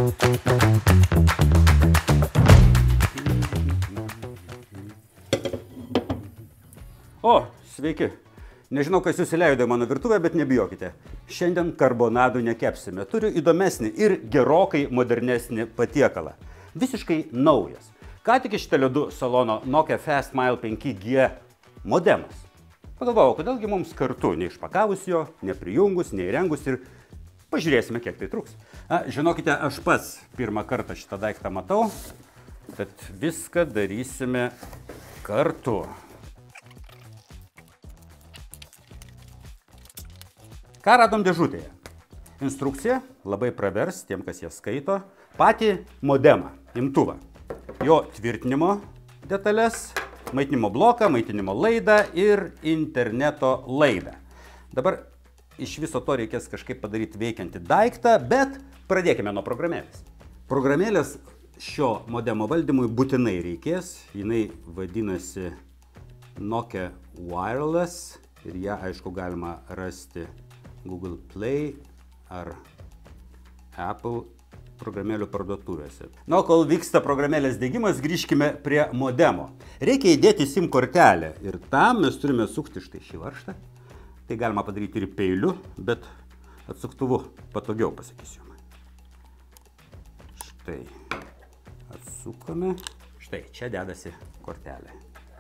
O, sveiki. Nežinau, kas jūs įleido į mano virtuvę, bet nebijokite. Šiandien karbonadų nekepsime. Turiu įdomesnį ir gerokai modernesnį patiekalą. Visiškai naujas. Ką tik iš Tele2 salono Nokia Fastmile 5G modemas. Pagalvojau, kodėlgi mums kartu neišpakavus jo, neprijungus, neįrengus ir pažiūrėsime, kiek tai truks. Žinokite, aš pats pirmą kartą šitą daiktą matau, tad viską darysime kartu. Ką radom dėžutėje? Instrukcija, labai pravers tiem, kas ją skaito, patį modemą, imtuvą, jo tvirtinimo detalės, maitinimo bloką, maitinimo laidą ir interneto laidą. Dabar iš viso to reikės kažkaip padaryti veikiantį daiktą, bet pradėkime nuo programėlės. Programėlės šio modemo valdymui būtinai reikės, jinai vadinasi Nokia Wireless ir ją, aišku, galima rasti Google Play ar Apple programėlių parduotuvėse. Na, kol vyksta programėlės diegimas, grįžkime prie modemo. Reikia įdėti SIM kortelę ir tam mes turime sukti štai šį varžtą. Tai galima padaryti ir peiliu, bet atsuktuvu patogiau, pasakysiu. Štai atsukome. Štai čia dedasi kortelė.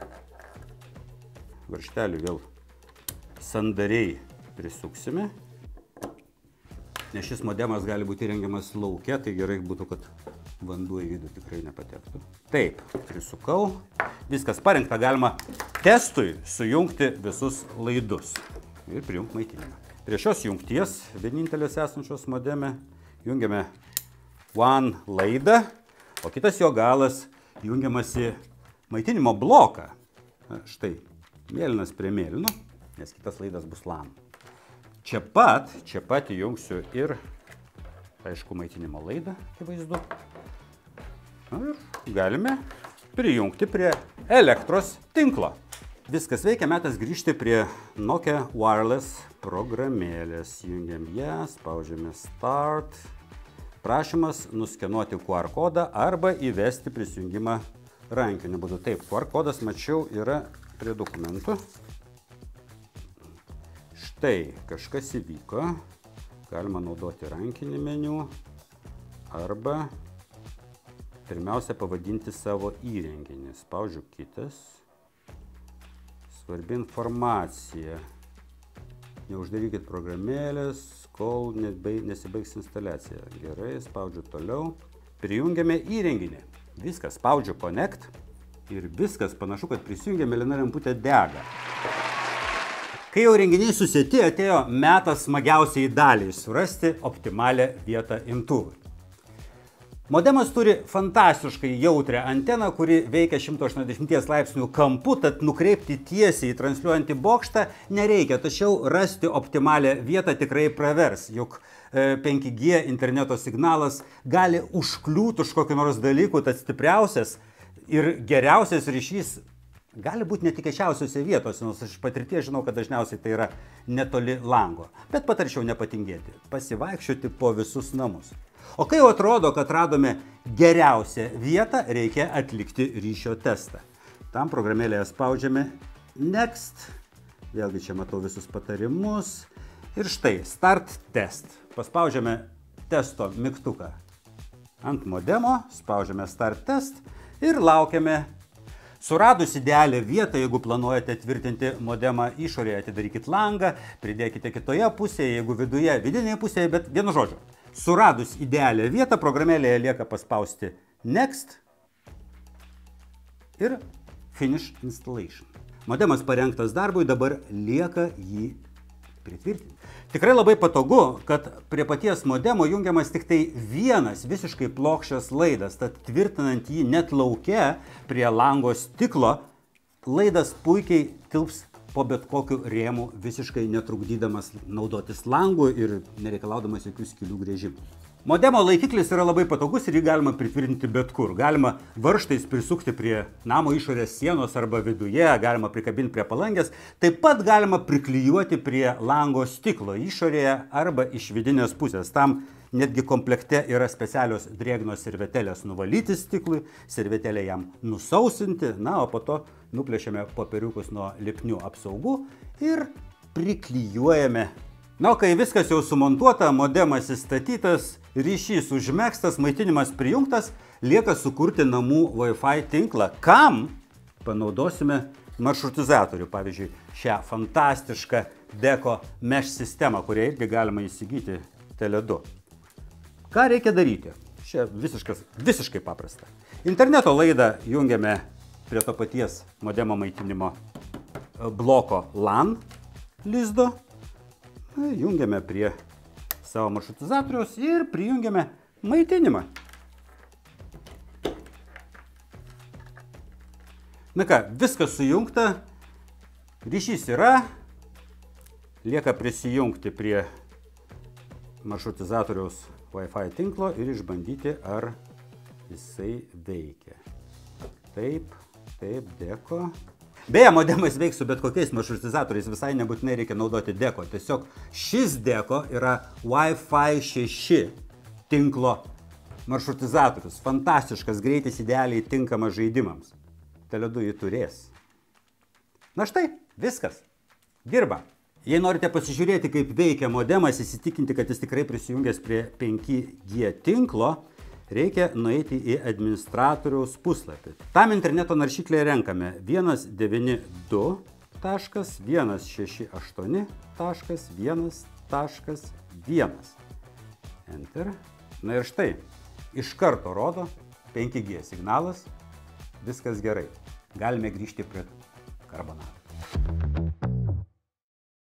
Varžtelį vėl sandariai prisuksime, nes šis modemas gali būti įrengiamas lauke, tai gerai būtų, kad vanduo į vidų tikrai nepatektų. Taip, prisukau, viskas parengta, galima testui sujungti visus laidus ir prijungti maitinimą. Prie šios jungties, vienintelės esančios modeme, jungiame WAN laidą, o kitas jo galas jungiamas į maitinimo bloką. Štai, mėlynas prie mėlyno, nes kitas laidas bus LAN. Čia pat įjungsiu ir, aišku, maitinimo laidą, akivaizdu. Ir galime prijungti prie elektros tinklo. Viskas veikia, metas grįžti prie Nokia Wireless programėlės. Jungiam ją, spaudžiame Start. Prašymas nuskenuoti QR kodą arba įvesti prisijungimą rankiniu būdu. Taip, QR kodas, mačiau, yra prie dokumentų. Štai, kažkas įvyko, galima naudoti rankinį meniu arba pirmiausia pavadinti savo įrenginį. Spaudžiu kitas. Svarbi informacija. Neuždarykit programėlės, kol nesibaigs instaliacija. Gerai, spaudžiu toliau. Prijungiame įrenginį. Viskas, spaudžiu Connect ir viskas panašu, kad prisijungia, mėlyna lemputė dega. Kai jau renginiai susieti, atėjo metas smagiausiai daliai surasti optimalią vietą imtuvui. Modemas turi fantastiškai jautrią anteną, kuri veikia 180 laipsnių kampu, tad nukreipti tiesiai į transliuojantį bokštą nereikia, tačiau rasti optimalią vietą tikrai pravers, juk 5G interneto signalas gali užkliūti už kokį nors dalykų, tad stipriausias ir geriausias ryšys gali būti netikėčiausiose vietose, nors aš patirties žinau, kad dažniausiai tai yra netoli lango. Bet patarčiau nepatingėti, pasivaikščioti po visus namus. O kai jau atrodo, kad radome geriausią vietą, reikia atlikti ryšio testą. Tam programėlėje spaudžiame Next. Vėlgi čia matau visus patarimus. Ir štai, Start Test. Paspaudžiame testo mygtuką ant modemo, spaudžiame Start Test ir laukiame. Suradus idealią vietą, jeigu planuojate tvirtinti modemą išorėje, atidarykit langą, pridėkite kitoje pusėje, jeigu viduje, vidinėje pusėje, bet vienu žodžiu. Suradus idealią vietą, programėlėje lieka paspausti Next ir Finish Installation. Modemas parengtas darbui, dabar lieka jį pritvirtinti. Tikrai labai patogu, kad prie paties modemo jungiamas tik tai vienas visiškai plokščias laidas, tad tvirtinant jį net lauke prie lango stiklo, laidas puikiai tilps po bet kokiu rėmu, visiškai netrukdydamas naudotis langu ir nereikalaudamas jokių skylių grėžimų. Modemo laikiklis yra labai patogus ir jį galima pritvirtinti bet kur. Galima varžtais prisukti prie namo išorės sienos arba viduje, galima prikabinti prie palangės. Taip pat galima priklijuoti prie lango stiklo išorėje arba iš vidinės pusės. Tam Netgi komplekte yra specialios drėgnos servetėlės nuvalyti stiklui, servetėlė jam nusausinti, na, o po to nuplėšiame popieriukus nuo lipnių apsaugų ir priklijuojame. Na, o kai viskas jau sumontuota, modemas įstatytas, ryšys užmegztas, maitinimas prijungtas, lieka sukurti namų Wi-Fi tinklą. Kam panaudosime maršrutizatorių? Pavyzdžiui, šią fantastišką Deko Mesh sistemą, kurią irgi galima įsigyti Tele2. Ką reikia daryti? Čia visiškai paprasta. Interneto laidą jungiame prie to paties modemo maitinimo bloko LAN lizdo. Jungiame prie savo maršrutizatoriaus ir prijungiame maitinimą. Na ką, viskas sujungta, ryšys yra, lieka prisijungti prie maršrutizatoriaus Wi-Fi tinklo ir išbandyti, ar jisai veikia. Taip, Deko. Beje, modemas veiks su bet kokiais maršrutizatoriais, visai nebūtinai reikia naudoti Deko. Tiesiog šis Deko yra Wi-Fi 6 tinklo maršrutizatorius. Fantastiškas, greitis, idealiai tinkamas žaidimams. Tele2 jį turės. Na štai, viskas. Dirba. Jei norite pasižiūrėti, kaip veikia modemas, įsitikinti, kad jis tikrai prisijungęs prie 5G tinklo, reikia nueiti į administratoriaus puslapį. Tam interneto naršyklėje renkame 192.168.1.1. Enter. Na ir štai, iš karto rodo 5G signalas, viskas gerai. Galime grįžti prie karbonato.